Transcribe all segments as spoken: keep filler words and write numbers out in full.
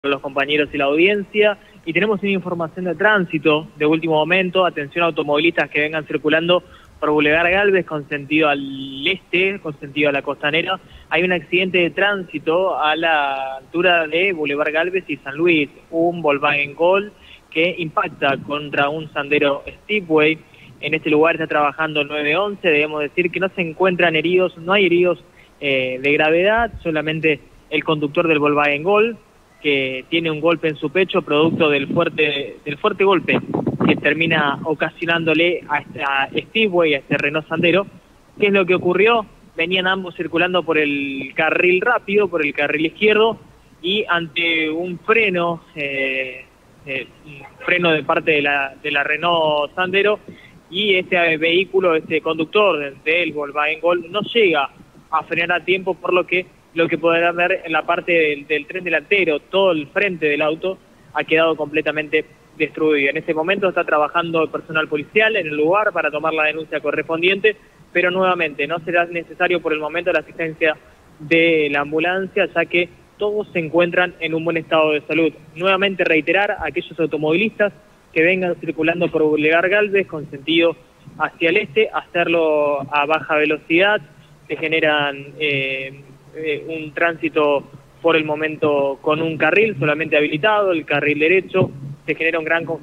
los compañeros y la audiencia, y tenemos una información de tránsito de último momento. Atención a automovilistas que vengan circulando por Boulevard Gálvez con sentido al este, con sentido a la costanera. Hay un accidente de tránsito a la altura de Boulevard Gálvez y San Luis, un Volkswagen Gol que impacta contra un Sandero Speedway. En este lugar está trabajando el nueve once, debemos decir que no se encuentran heridos, no hay heridos eh, de gravedad, solamente el conductor del Volkswagen Gol, que tiene un golpe en su pecho producto del fuerte del fuerte golpe que termina ocasionándole a este Speedway, a este Renault Sandero. ¿Qué es lo que ocurrió? Venían ambos circulando por el carril rápido, por el carril izquierdo, y ante un freno, eh, eh, un freno de parte de la, de la Renault Sandero, y este vehículo, este conductor del Volkswagen Gol no llega a frenar a tiempo, por lo que lo que podrán ver en la parte del, del tren delantero, todo el frente del auto ha quedado completamente destruido. En este momento está trabajando el personal policial en el lugar para tomar la denuncia correspondiente, pero nuevamente no será necesario por el momento la asistencia de la ambulancia, ya que todos se encuentran en un buen estado de salud. Nuevamente reiterar a aquellos automovilistas que vengan circulando por Boulevard Gálvez con sentido hacia el este, hacerlo a baja velocidad. Se generan eh, eh, un tránsito por el momento con un carril solamente habilitado, el carril derecho. Se genera un gran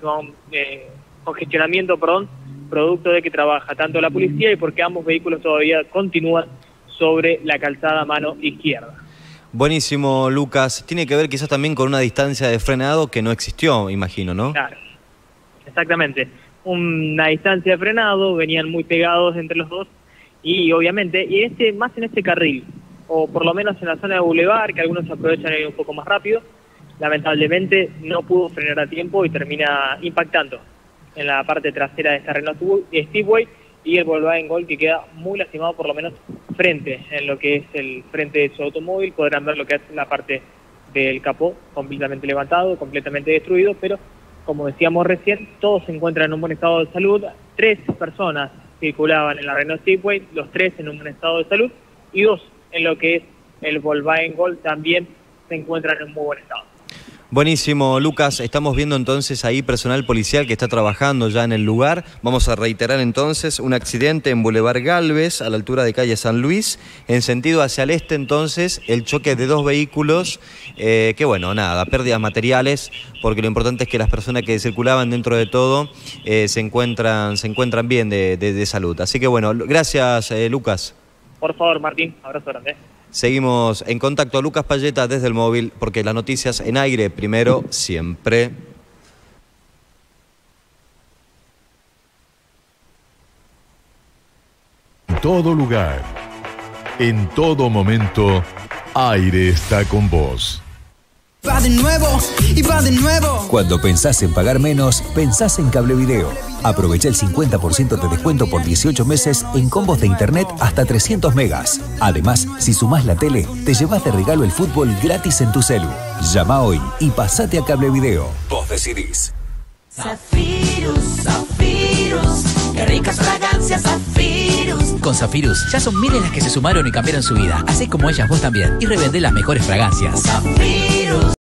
eh, congestionamiento, perdón, producto de que trabaja tanto la policía y porque ambos vehículos todavía continúan sobre la calzada mano izquierda. Buenísimo, Lucas. Tiene que ver quizás también con una distancia de frenado que no existió, imagino, ¿no? Claro, exactamente. Una distancia de frenado, venían muy pegados entre los dos y obviamente, y este más en este carril, o por lo menos en la zona de Boulevard, que algunos aprovechan ahí un poco más rápido, lamentablemente no pudo frenar a tiempo y termina impactando en la parte trasera de esta Renault Speedway y el Volkswagen Gol, que queda muy lastimado, por lo menos frente en lo que es el frente de su automóvil. Podrán ver lo que es la parte del capó completamente levantado, completamente destruido, pero como decíamos recién, todos se encuentran en un buen estado de salud. Tres personas circulaban en la Renault Speedway, los tres en un buen estado de salud, y dos en lo que es el Volkswagen Gol también se encuentran en un muy buen estado. Buenísimo, Lucas. Estamos viendo entonces ahí personal policial que está trabajando ya en el lugar. Vamos a reiterar entonces un accidente en Boulevard Gálvez, a la altura de calle San Luis, en sentido hacia el este entonces, el choque de dos vehículos, eh, que bueno, nada, pérdidas materiales, porque lo importante es que las personas que circulaban dentro de todo eh, se encuentran, se encuentran bien de, de, de salud. Así que bueno, gracias, eh, Lucas. Por favor, Martín, abrazo grande. Seguimos en contacto. Lucas Payeta desde el móvil, porque las noticias en aire primero siempre. En todo lugar, en todo momento, Aire está con vos. Va de nuevo y va de nuevo. Cuando pensás en pagar menos, pensás en Cablevideo. Aprovecha el cincuenta por ciento de descuento por dieciocho meses en combos de internet hasta trescientos megas. Además, si sumás la tele, te llevas de regalo el fútbol gratis en tu celu. Llama hoy y pasate a Cablevideo. Vos decidís. Zafirus, Zafirus, qué ricas fragancias Zafirus. Con Zafirus ya son miles las que se sumaron y cambiaron su vida. Así como ellas, vos también. Y revendé las mejores fragancias. Zafirus.